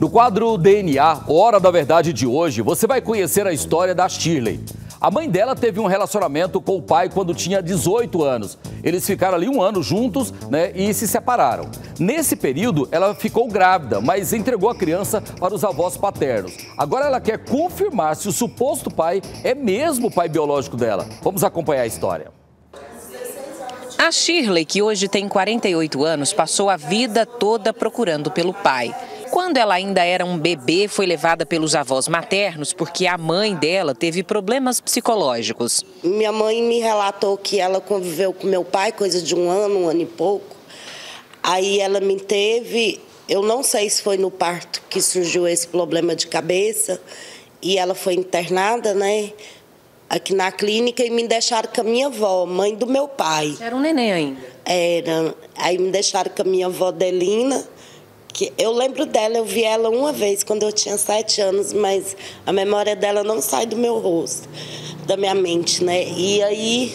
No quadro DNA, Hora da Verdade de hoje, você vai conhecer a história da Shirley. A mãe dela teve um relacionamento com o pai quando tinha 18 anos. Eles ficaram ali um ano juntos, e se separaram. Nesse período, ela ficou grávida, mas entregou a criança para os avós paternos. Agora ela quer confirmar se o suposto pai é mesmo o pai biológico dela. Vamos acompanhar a história. A Shirley, que hoje tem 48 anos, passou a vida toda procurando pelo pai. Quando ela ainda era um bebê, foi levada pelos avós maternos porque a mãe dela teve problemas psicológicos. Minha mãe me relatou que ela conviveu com meu pai, coisa de um ano e pouco. Aí ela me teve, eu não sei se foi no parto que surgiu esse problema de cabeça, e ela foi internada, aqui na clínica, e me deixaram com a minha avó, mãe do meu pai. Era um neném ainda? Era. Aí me deixaram com a minha avó Delina, que eu lembro dela, eu vi ela uma vez quando eu tinha 7 anos, mas a memória dela não sai do meu rosto, da minha mente, E aí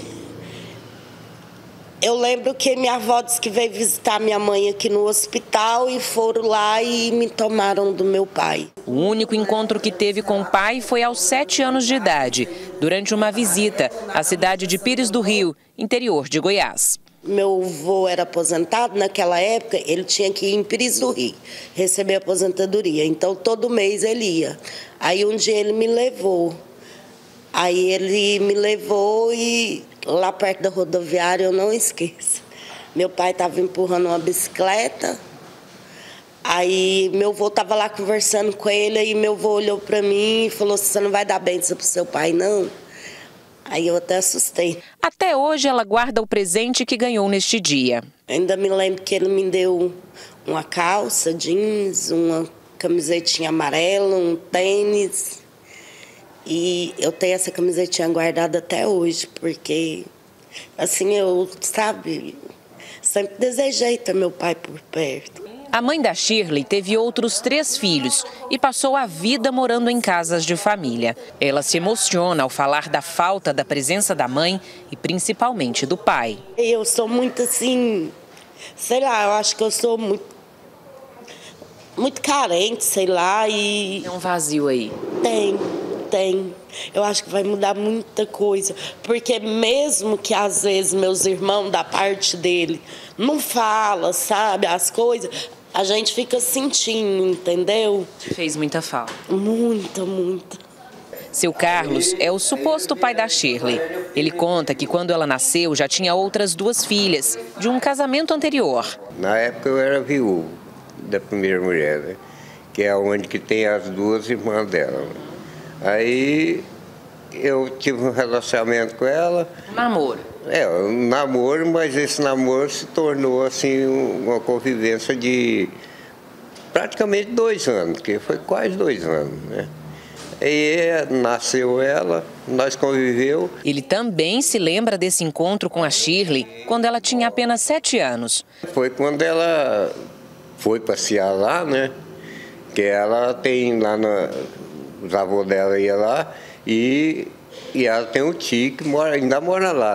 eu lembro que minha avó disse que veio visitar minha mãe aqui no hospital e foram lá e me tomaram do meu pai. O único encontro que teve com o pai foi aos 7 anos de idade, durante uma visita à cidade de Pires do Rio, interior de Goiás. Meu avô era aposentado, naquela época ele tinha que ir em Pires do Rio, receber aposentadoria, então todo mês ele ia. Aí um dia ele me levou, e lá perto da rodoviária, eu não esqueço, meu pai estava empurrando uma bicicleta, aí meu avô estava lá conversando com ele, aí meu avô olhou para mim e falou: você não vai dar bênção para o seu pai, não? Aí eu até assustei. Até hoje ela guarda o presente que ganhou neste dia. Ainda me lembro que ele me deu uma calça jeans, uma camisetinha amarela, um tênis. E eu tenho essa camisetinha guardada até hoje, porque, assim, eu, sempre desejei ter meu pai por perto. A mãe da Shirley teve outros 3 filhos e passou a vida morando em casas de família. Ela se emociona ao falar da falta da presença da mãe e principalmente do pai. Eu sou muito assim, eu acho que eu sou muito carente, e... É um vazio aí. Tem. Eu acho que vai mudar muita coisa, porque mesmo que às vezes meus irmãos da parte dele não falam, as coisas, a gente fica sentindo, entendeu? Fez muita falta. Muita. Seu Carlos é o suposto pai da Shirley. Ele conta que quando ela nasceu já tinha outras 2 filhas, de um casamento anterior. Na época eu era viúvo da primeira mulher, que é onde que tem as 2 irmãs dela. Aí eu tive um relacionamento com ela. Namoro. Um namoro, mas esse namoro se tornou assim uma convivência de praticamente 2 anos, porque foi quase 2 anos, Aí nasceu ela, nós conviveu. Ele também se lembra desse encontro com a Shirley quando ela tinha apenas 7 anos. Foi quando ela foi passear lá, Que ela tem lá os avós dela iam lá e ela tem um tio que ainda mora lá,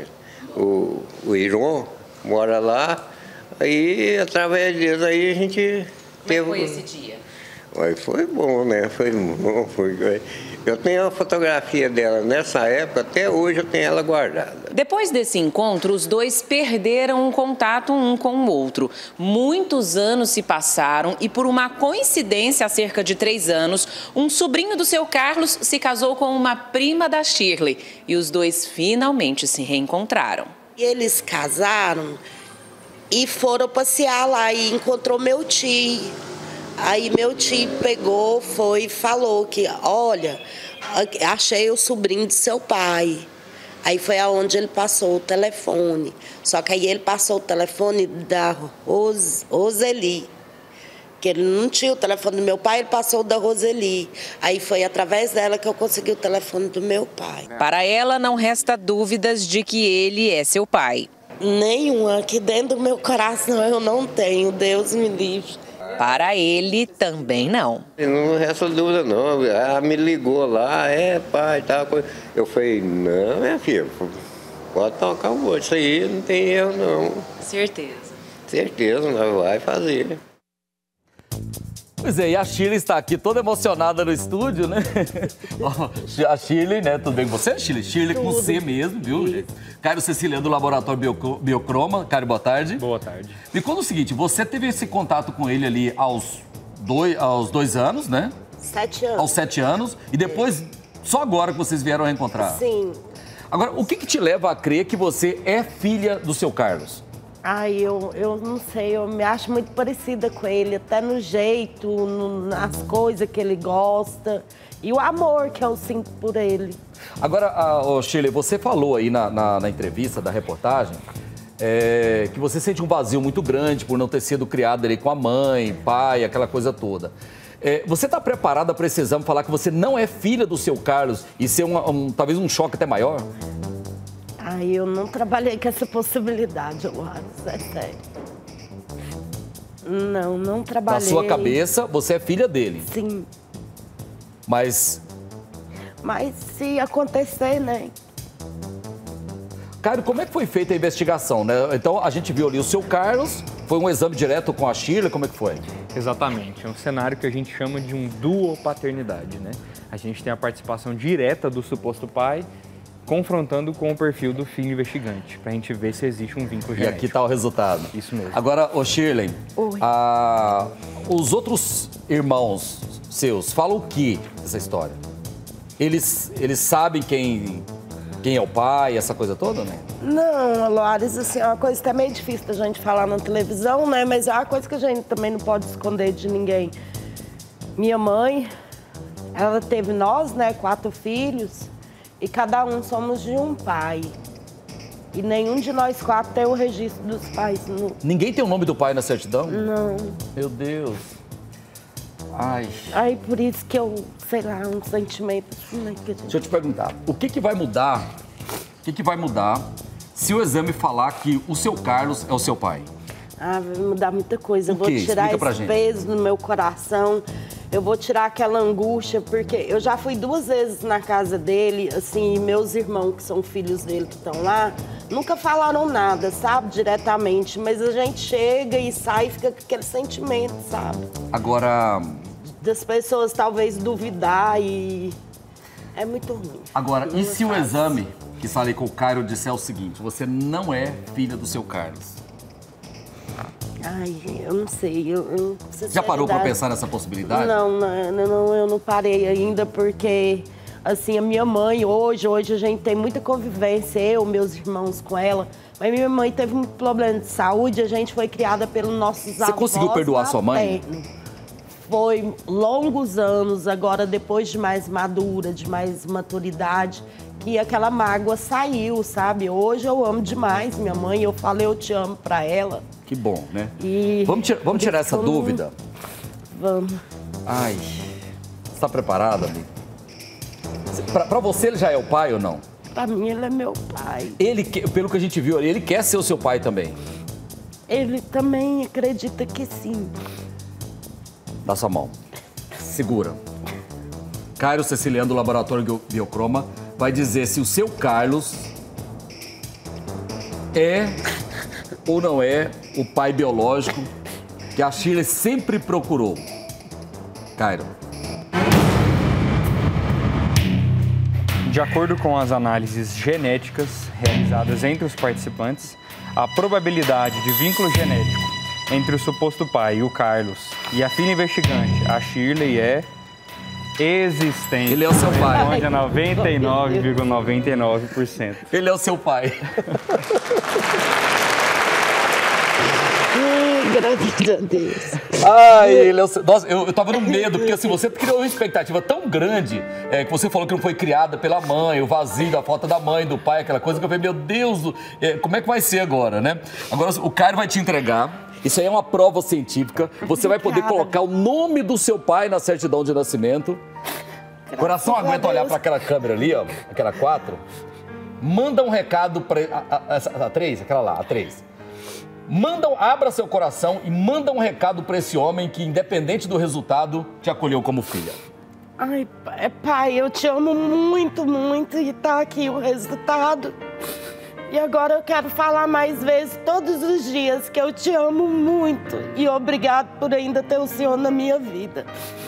o Iron mora lá, aí através deles aí a gente teve... Como foi esse dia? Foi bom, Foi bom. Eu tenho uma fotografia dela nessa época, até hoje eu tenho ela guardada. Depois desse encontro, os 2 perderam o contato um com o outro. Muitos anos se passaram e, por uma coincidência, há cerca de 3 anos, um sobrinho do seu Carlos se casou com uma prima da Shirley e os 2 finalmente se reencontraram. E eles casaram e foram passear lá e encontrou meu tio. Aí meu tio pegou, foi e falou que, olha, achei o sobrinho de seu pai. Aí foi aonde ele passou o telefone. Só que aí ele passou o telefone da Roseli, que ele não tinha o telefone do meu pai, ele passou o da Roseli. Aí foi através dela que eu consegui o telefone do meu pai. Para ela, não resta dúvidas de que ele é seu pai. Nenhuma, aqui dentro do meu coração eu não tenho, Deus me livre. Para ele, também não. Não resta dúvida, não. Ela me ligou lá, pai, tal coisa. Eu falei, não, minha filha, pode tocar o outro. Isso aí não tem erro, não. Certeza. Certeza, nós vai fazer. Pois é, e a Shirley está aqui toda emocionada no estúdio, né? A Shirley, né? Tudo bem com você, Shirley? Shirley com C mesmo, viu, gente? Cairo Ceciliano, do Laboratório Biocroma. Cairo, boa tarde. Boa tarde. Me conta o seguinte, você teve esse contato com ele ali aos 2 anos, né? 7 anos. Aos 7 anos. E depois, só agora que vocês vieram reencontrar? Sim. Agora, o que te leva a crer que você é filha do seu Carlos? Ai, eu não sei, eu me acho muito parecida com ele, até no jeito, nas coisas que ele gosta e o amor que eu sinto por ele. Agora, Shirley, você falou aí na entrevista da reportagem que você sente um vazio muito grande por não ter sido criada ali com a mãe, pai, aquela coisa toda. Você está preparada para esse exame falar que você não é filha do seu Carlos e ser talvez um choque até maior? Ai, eu não trabalhei com essa possibilidade, Loares, é sério. Não trabalhei. Na sua cabeça, você é filha dele? Sim. Mas se acontecer, né? Cairo, como é que foi feita a investigação, né? Então, a gente viu ali o seu Carlos, foi um exame direto com a Shirley, como é que foi? Exatamente, é um cenário que a gente chama de um duopaternidade, né? A gente tem a participação direta do suposto pai, confrontando com o perfil do filho investigante, para a gente ver se existe um vínculo genético. E aqui está o resultado. Isso mesmo. Agora, Shirley, os outros irmãos seus falam o que dessa história? Eles sabem quem é o pai, essa coisa toda, né? Não, Loares, assim, é uma coisa que é meio difícil da gente falar na televisão, né? Mas é uma coisa que a gente também não pode esconder de ninguém. Minha mãe, ela teve nós, né, 4 filhos. E cada um somos de um pai. E nenhum de nós 4 tem o registro dos pais. Ninguém tem o nome do pai na certidão? Não. Meu Deus. Ai. Aí por isso que eu, sei lá, um sentimento assim, né? Deixa eu te perguntar, o que vai mudar? O que vai mudar se o exame falar que o seu Carlos é o seu pai? Vai mudar muita coisa. Eu O quê? vou tirar Explica pra esse gente. peso no meu coração. Eu vou tirar aquela angústia, porque eu já fui 2 vezes na casa dele, assim, e meus irmãos, que são filhos dele, que estão lá, nunca falaram nada, sabe, diretamente. Mas a gente chega e sai e fica com aquele sentimento, sabe? Agora... Das pessoas talvez duvidar e... É muito ruim. Agora, Não e é se o fácil. exame que falei com o Cairo disser o seguinte, você não é filha do seu Carlos? Ai, eu não sei. Já parou para pensar nessa possibilidade? Não, eu não parei ainda, porque, assim, a minha mãe, hoje a gente tem muita convivência, eu, meus irmãos com ela, mas minha mãe teve muito problema de saúde, a gente foi criada pelos nossos avós. Você conseguiu perdoar sua mãe? Foi longos anos, agora depois de mais madura, de mais maturidade, que aquela mágoa saiu, sabe? Hoje eu amo demais minha mãe, eu falei eu te amo pra ela. Que bom, né? E Vamos tirar essa dúvida? Vamos. Ai, você tá preparada, amigo? Pra você ele já é o pai ou não? Pra mim ele é meu pai. Ele, pelo que a gente viu ali, ele quer ser o seu pai também. Ele também acredita que sim. Dá sua mão. Segura. Cairo Ceciliano, do Laboratório Biocroma, vai dizer se o seu Carlos é ou não é o pai biológico que a Shirley sempre procurou. Cairo. De acordo com as análises genéticas realizadas entre os participantes, a probabilidade de vínculo genético entre o suposto pai, o Carlos, e a filha investigante, a Shirley, é existente. Ele é o seu pai. Onde é 99,99%. Ele é o seu pai. Graças a Deus. Ai, ele é o seu... Nossa, eu tava no medo, porque assim, você criou uma expectativa tão grande, que você falou que não foi criada pela mãe, o vazio da falta da mãe, do pai, aquela coisa, que eu falei, meu Deus, como é que vai ser agora, né? Agora o Cairo vai te entregar. Isso aí é uma prova científica. Você vai poder colocar o nome do seu pai na certidão de nascimento. O coração aguenta olhar para aquela câmera ali, ó, aquela 4. Manda um recado para a 3, aquela lá, a 3. Abra seu coração e manda um recado para esse homem que, independente do resultado, te acolheu como filha. Ai, pai, eu te amo muito, muito e tá aqui o resultado. E agora eu quero falar mais vezes, todos os dias, que eu te amo muito. E obrigado por ainda ter o Senhor na minha vida.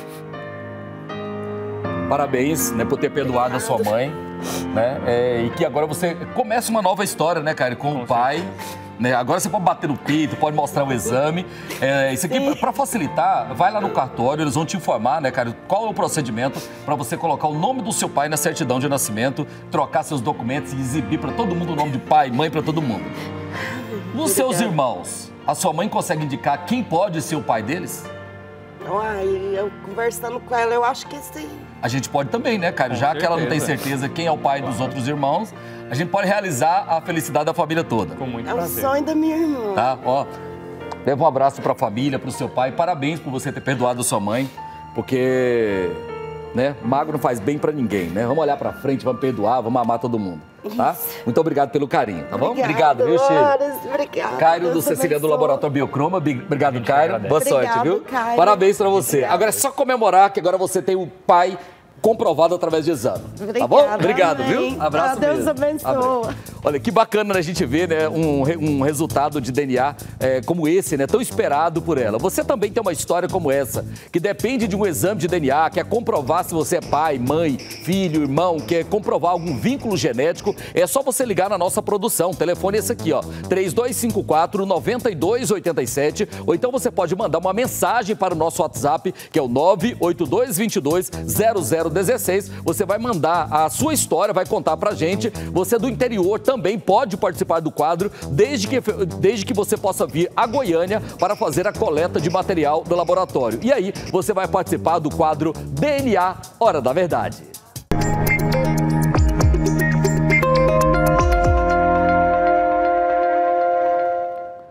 Parabéns, né, por ter perdoado a sua mãe, né? E que agora você começa uma nova história, né, cara, com o pai. Né? Agora você pode bater no peito, pode mostrar o exame. Isso aqui, para facilitar, vai lá no cartório, eles vão te informar, né, cara, qual é o procedimento para você colocar o nome do seu pai na certidão de nascimento, trocar seus documentos e exibir para todo mundo o nome de pai, mãe, para todo mundo. Nos seus irmãos, a sua mãe consegue indicar quem pode ser o pai deles? Ai, eu conversando com ela, eu acho que sim. A gente pode também, né, cara? Já que ela não tem certeza quem é o pai dos outros irmãos, a gente pode realizar a felicidade da família toda. Com muito prazer. É o sonho da minha irmã. Tá, ó. Leva um abraço pra família, pro seu pai. Parabéns por você ter perdoado a sua mãe, porque, né, mago não faz bem pra ninguém, né? Vamos olhar pra frente, vamos perdoar, vamos amar todo mundo, tá? Muito obrigado pelo carinho, tá bom? Obrigado, viu, Chico? Obrigada. Cairo do Cecília do Laboratório Biocroma. Obrigado, Cairo. Boa sorte, viu? Cairo. Parabéns pra você. Agora é só comemorar que agora você tem o pai comprovado através de exame. Tá bom? Obrigado, viu? Abraço Deus mesmo. abençoe. Olha, que bacana a gente ver, né, um resultado de DNA como esse, né, tão esperado por ela. Você também tem uma história como essa, que depende de um exame de DNA, quer comprovar se você é pai, mãe, filho, irmão, quer comprovar algum vínculo genético, é só você ligar na nossa produção. O telefone é esse aqui, ó, 3254-9287, ou então você pode mandar uma mensagem para o nosso WhatsApp, que é o 98222-0016. Você vai mandar a sua história, vai contar pra gente. Você do interior também pode participar do quadro, desde que você possa vir a Goiânia para fazer a coleta de material do laboratório. E aí, você vai participar do quadro DNA Hora da Verdade.